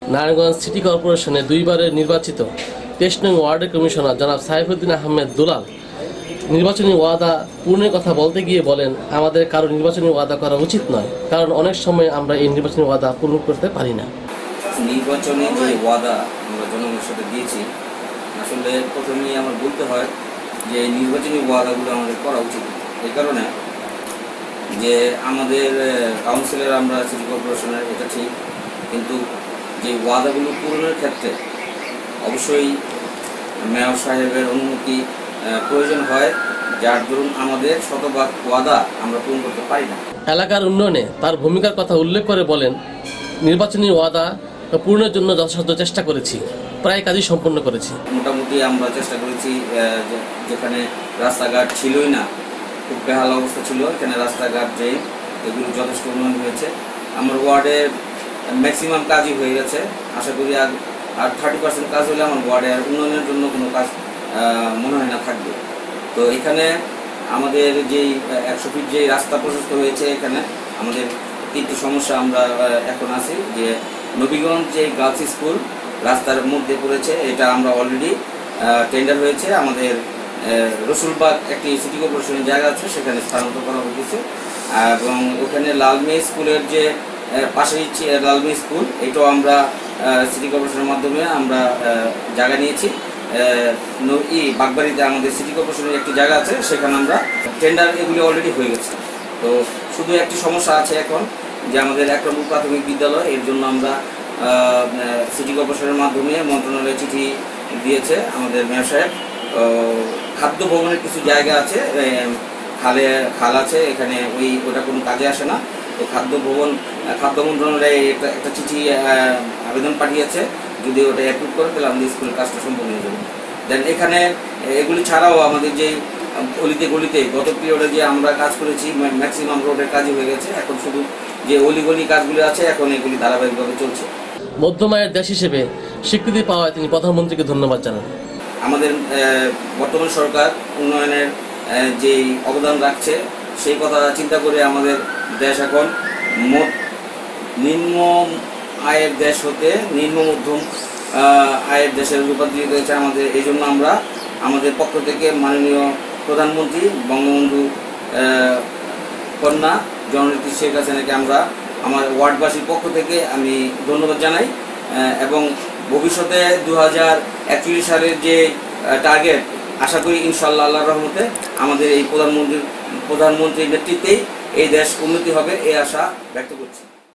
Narayanganj city কর্পোরেশনে দুইবারের নির্বাচিত 23 নং ওয়ার্ডের কমিশনার জনাব সাইফুদ্দিন আহমেদ দুলাল নির্বাচনী ওয়াদা পূরণের কথা বলতে গিয়ে বলেন, আমাদের কারো নির্বাচনী ওয়াদা করা উচিত নয়, কারণ অনেক সময় আমরা এই নির্বাচনী ওয়াদা পূরণ করতে পারি না। নির্বাচনী যে ওয়াদা আমরা জনগণের সাথে দিয়েছি, আসলে প্রথমেই আমার বলতে হয় যে নির্বাচনী ওয়াদাগুলো আমাদের করা উচিত। এই কারণে যে আমাদের কাউন্সিলর আমরা সিটি কর্পোরেশনের, এটা ঠিক, কিন্তু যে ওয়াদাগুলো পূরণের ক্ষেত্রে অবশ্যই মেয়র সাহেবের অনুমতি প্রয়োজন হয়, যার দরুন আমাদের শতভাগ ওয়াদা আমরা পূরণ করতে পারি না। এলাকার উন্নয়নে তার ভূমিকার কথা উল্লেখ করে বলেন, নির্বাচনী ওয়াদা পূরণের জন্য যথাসাধ্য চেষ্টা করেছি, প্রায় কাজই সম্পন্ন করেছি। মোটামুটি আমরা চেষ্টা করেছি, যেখানে রাস্তাঘাট ছিলই না, খুব বেহাল অবস্থা ছিল, এখানে রাস্তাঘাট, ড্রেন, এগুলো যথেষ্ট উন্নয়ন হয়েছে। আমার ওয়ার্ডের ম্যাক্সিমাম কাজই হয়ে গেছে। আশা করি আর 30% কাজ হলে আমার ওয়ার্ডের উন্নয়নের জন্য কোনো কাজ মনে হয় না থাকবে। তো এখানে আমাদের যেই 100 ফিট যে রাস্তা প্রশস্ত হয়েছে, এখানে আমাদের 3টি সমস্যা আমরা এখন আছি। যে নবীগঞ্জ যে গার্লস স্কুল রাস্তার মধ্যে পড়েছে, এটা আমরা অলরেডি টেন্ডার হয়েছে। আমাদের রসুলবাগ একটি সিটি কর্পোরেশনের জায়গা আছে, সেখানে স্থানান্তর করা হয়েছে। এবং ওখানে লালমেই স্কুলের যে পাশেই লালমেই স্কুল, এটাও আমরা সিটি কর্পোরেশনের মাধ্যমে আমরা জায়গা নিয়েছি। বাগবাড়িতে আমাদের সিটি কর্পোরেশনের একটি জায়গা আছে, সেখানে আমরা টেন্ডার এগুলি অলরেডি হয়ে গেছে। তো শুধু একটি সমস্যা আছে এখন, যে আমাদের 1 নম্বর প্রাথমিক বিদ্যালয়, এর জন্য আমরা সিটি কর্পোরেশনের মাধ্যমে মন্ত্রণালয়ে চিঠি দিয়েছে আমাদের মেয়র সাহেব। খাদ্য ভবনের কিছু জায়গা আছে, খাল আছে, এখানে ওটা কোনো কাজে আসে না। তো খাদ্য মন্ত্রণালয়ে একটা চিঠি আবেদন পাঠিয়েছে, যদি ওটা অ্যাপ্রুভ করে তাহলে আমাদের স্কুলের কাজটা সম্পূর্ণ হয়ে যাবে। দেন এখানে এগুলি ছাড়াও আমাদের যেই অলিতে গলিতে গত পিরিয়ডে যে আমরা কাজ করেছি, ম্যাক্সিমাম রোডের কাজই হয়ে গেছে। এখন শুধু যে অলিগলি কাজগুলি আছে, এখন এগুলি ধারাবাহিকভাবে চলছে। মধ্যম আয়ের দেশ হিসেবে স্বীকৃতি পাওয়ায় তিনি প্রধানমন্ত্রীকে ধন্যবাদ জানান। আমাদের বর্তমান সরকার উন্নয়নের যেই অবদান রাখছে, সেই কথা চিন্তা করে আমাদের দেশ এখন নিম্ন আয়ের দেশ হতে নিম্ন মধ্যম আয়ের দেশে রূপান্তরিত হয়েছে আমাদের। এই জন্য আমরা আমাদের পক্ষ থেকে মাননীয় প্রধানমন্ত্রী বঙ্গবন্ধু কন্যা জননেত্রী শেখ হাসিনাকে আমরা আমার ওয়ার্ডবাসীর পক্ষ থেকে আমি ধন্যবাদ জানাই। এবং ভবিষ্যতে 2041 সালের যে টার্গেট, আশা করি ইনশাআল্লাহ আল্লাহর রহমতে আমাদের এই প্রধানমন্ত্রীর নেতৃত্বেই এই দেশ উন্নতি হবে, এই আশা ব্যক্ত করছি।